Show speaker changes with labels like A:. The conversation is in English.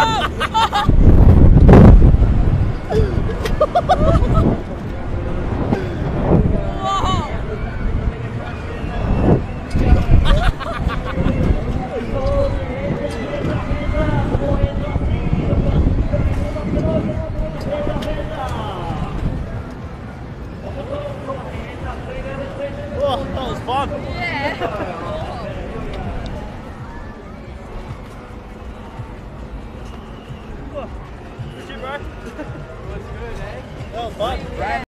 A: Oh, that was fun.
B: Yeah.
A: Good shit, bro.
C: What's good, eh?
A: That was fun.